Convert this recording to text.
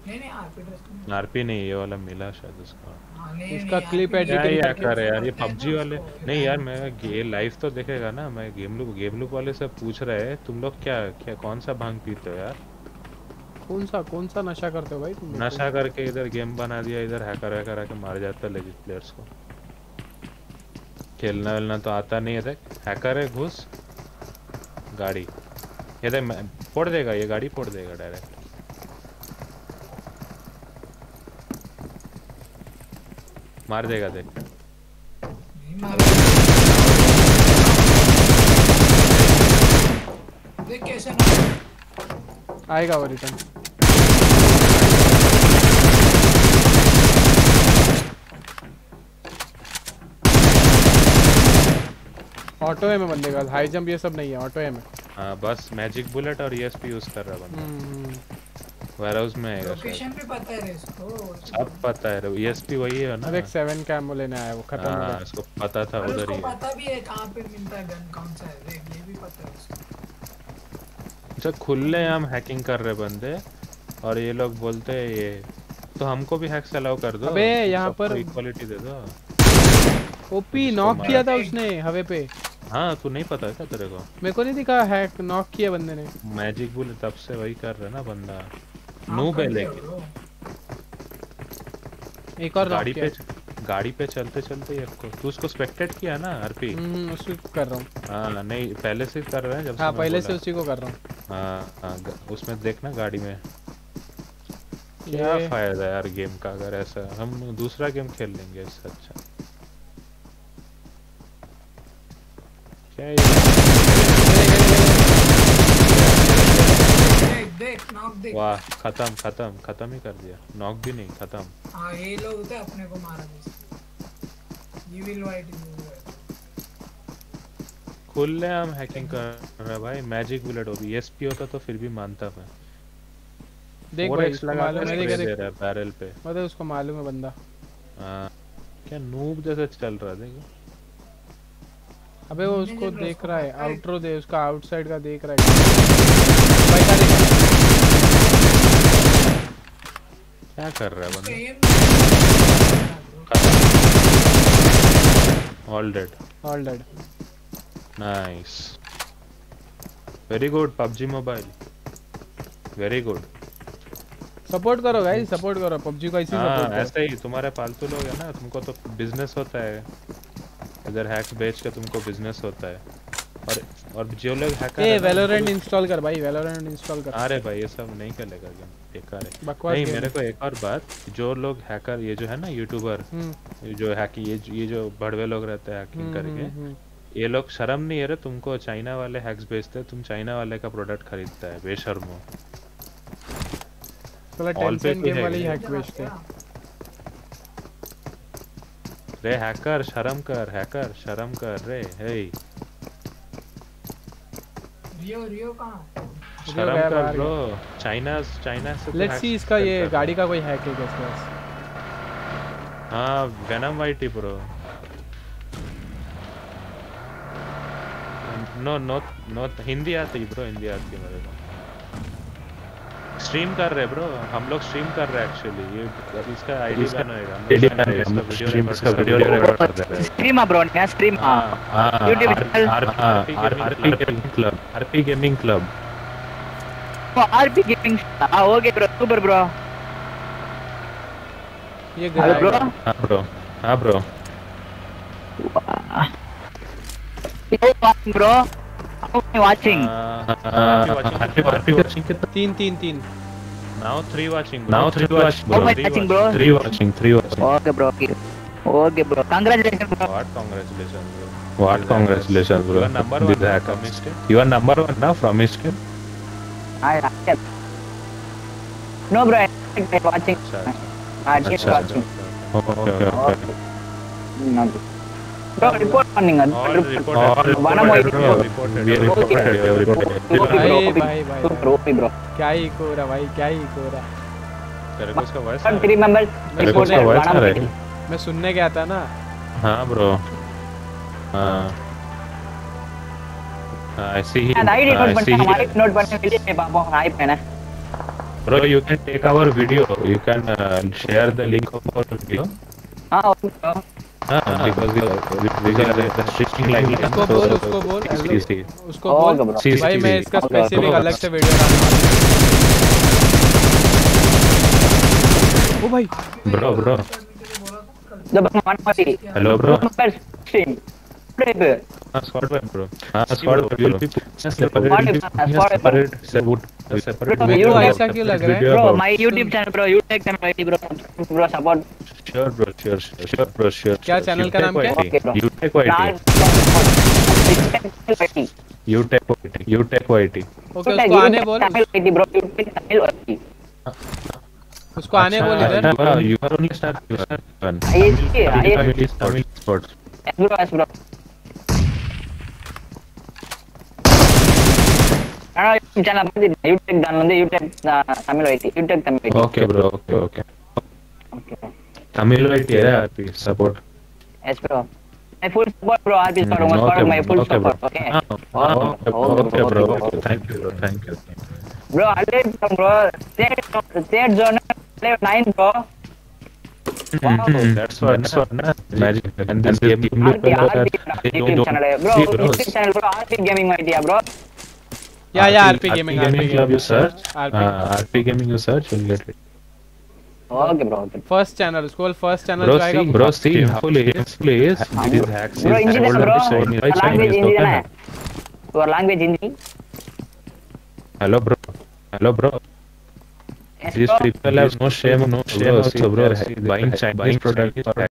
नहीं RP dress RP नहीं, ये वाला मिला शायद उसका। हाँ नहीं इसका नहीं क्लिप आरपी ड्रेस क्या एडिटिंग ही कर हैकर है यार, ये पता है ना पबजी वाले। उसको नहीं यार, रैंक मैं ये लाइव तो देखेगा ना, मैं गेम लूप वाले से पूछ रहे हैं तुम लोग क्या क्या कौन सा भांग पीते हो यार। कौन सा नशा करते हो भाई तुम लोग नशा करके इधर गेम बना दिया, इधर हैकर वैकर आके मार जाता है लेजिट प्लेयर्स को। खेलना वेलना तो आता नहीं है, देख हैकर है घुस। गाड़ी ये देख फोड़ देगा, ये गाड़ी फोड़ देगा डायरेक्ट। मार देगा देख। नहीं मारा देख कैसे ना आएगा वो रिटर्न। ऑटो है में बंदे का, हाई जंप ये सब नहीं है, ऑटो है में। हाँ बस मैजिक बुलेट और ईएसपी यूज कर रहा बंदा। वेयर हाउस में आएगा शायद। लोकेशन भी पता है रे इसको सब पता है, ईएसपी वही है ना। अरे 7 का एमो लेने आया, वो खत्म हो हाँ गया। इसको पता था और उधर उसको ही है। पता भी है कहाँ पे मिलता है गन कौन सा है देख ये भी पता है उसको। अच्छा खुले हम हैकिंग कर रहे बंदे, और ये लोग बोलते हैं ये तो हमको भी हैक्स अलाउ कर दो। अबे यहाँ सबको पर इक्वालिटी दे दो। ओपी जिसको नॉक किया मारा। था उसने हवे पे। हाँ तू नहीं पता है क्या तेरे को? मेरे को नहीं दिखा, हैक नॉक किया बंदे ने। मैजिक बुलेट तब से वही कर रहा है ना बंदा। आप नूब कर है रहे हो लेकिन। bro। एक और नॉक किया। गाड़ी पे चलते चलते ये तू उसको स्पेक्टेट किया ना आरपी? उसी को कर रहा हूँ। हाँ नहीं पहले से कर रहा है जब से हाँ मैं पहले से बोला। उसी को कर रहा हूँ। हाँ हाँ उसमें देखना गाड़ी में। क्या ये फायदा यार गेम का, अगर ऐसा हम दूसरा गेम खेल लेंगे इससे अच्छा। क्या ये देख देख नॉक देख। वाह खत्म खत्म खत्म ही कर दिया, नॉक भी नहीं खत्म। हाँ ये लोग थे अपने को मारा जैसे ये विल वाइट खुले हम हैकिंग कर रहे भाई, मैजिक बुलेट हो भी एसपी होता तो फिर भी मानता मैं। देख भाई, 4x उसको लगा मालूम के है, स्प्रे देख दे रहा है बैरल पे। मतलब उसको मालूम है बंदा। हाँ क्या नूब जैसे चल रहा है देखो। अबे वो उसको जनरल देख उसको रहा है, पता है। आउटरो दे उसका, आउटसाइड का देख रहा है। भाई का देख। क्या कर रहा है बंदा? Am all dead. All dead. Nice very good PUBG mobile, very good. Support करो गाइस, सपोर्ट करो पबजी को, ऐसे ही हाँ सपोर्ट करो। ऐसे ही तुम्हारे पालतू लोग है ना, तुमको तो बिजनेस होता है इधर, हैक्स बेच के तुमको बिजनेस होता है। और जो लोग हैकर ए है ना वैलोरेंट इंस्टॉल कर भाई, वैलोरेंट इंस्टॉल कर। अरे भाई ये सब नहीं चलेगा गेम, बेकार है। बकवास नहीं गेम मेरे है। को एक और बात, जो लोग हैकर ये जो है ना यूट्यूबर, ये जो हैकिंग ये जो बड़वे लोग रहते हैं हैकिंग करके, ये लोग शर्म नहीं है रे तुमको चाइना वाले हैक्स बेचते हैं, तुम चाइना वाले का प्रोडक्ट खरीदता है बेशर्मो। साला ऑल पे टेंसेंट कोई गेम है वाले ही क्या? हैक बेचते हैं। रे हैकर शर्म कर, हैकर शर्म कर रे। हे रियो रियो कहाँ शर्म गया कर बाहर ब्रो। चाइना चाइना से तो लेट्स सी hacks इसका ये करता गाड़ी था। का कोई हैक है क्या इसके पास? हाँ Venom YT bro. No no no Hindi आती ब्रो, हिंदी आती है मेरे को। स्ट्रीम कर रहे ब्रो, हम लोग स्ट्रीम कर रहे हैं एक्चुअली। ये इसका आईडी बैन होएगा, हम लोग इसका वीडियो रिकॉर्ड कर रहे हैं। स्ट्रीम ब्रो ने stream YouTube channel RP gaming club. RP gaming. Okay bro, super bro. ये हेलो ब्रो। हाँ ब्रो, हाँ bro. Bro watching RP watching कितना? 3 Now 3 watching How much watching bro? 3 watching. Okay bro, okay bro, congratulations bro. What congratulations bro? What congratulations bro? You are number 1 now from East Team. You are number 1 now from East Team. No bro, I'm watching. Just watching. Okay. No bro, report morning. All reported. भाई bro. क्या ही कोरा भाई, क्या ही कोरा। तेरे को इसका voice 3 members reported. मैं सुनने गया था ना। हाँ ब्रो। हाँ ऐसे ही आई नोट बनना, हमारे नोट बनने के लिए बाबा हाई पे ना। Bro, you can take our video. You can share the link of our video. हाँ okay bro Because we are restricting like that. उसको बोल See. उसको ओके बोल ब्रो See, भाई see, मैं see. इसका ओके, स्पेसिफिक ओके। अलग से वीडियो डालूंगा। ओ भाई Bro. जब हम one party Hello, bro. Stream play Squad wipe, bro. Squad wipe. You'll be separate. मेरे को ऐसा क्यों लग रहा है? Bro my YouTube channel bro you take time YT bro bro support Sure, bro. Sure. क्या channel का नाम क्या है? Okay bro You take YT. You take YT. Okay उसको आने बोल Tamil YT bro you take Tamil YT उसको आने बोल इधर। You are only start one. ISP Tamil sports. Bro yes bro channel बंद यू टेक दान வந்து you take Tamil YT you take Tamil YT Okay, bro. Okay. Okay Tamil YT RP support. yes bro my full support bro RP support Okay, my full okay, bro. support okay Okay, bro. Okay. Thank you, bro. bro alert bro third zone play 9 bro That's what. Magic. And this game, RP YouTube channel hai bro YouTube channel bro RP gaming idea bro या RP Gaming Club you search. RP RP Gaming you search, you'll get it. okay bro okay first channel उसको first channel Bro, जो आएगा see, please. These hacks bro is Hindi older bro Chinese, language Hindi okay? hai your language Hindi Hello, bro. yes These bro people have no shame also, bro. Buying Chinese products.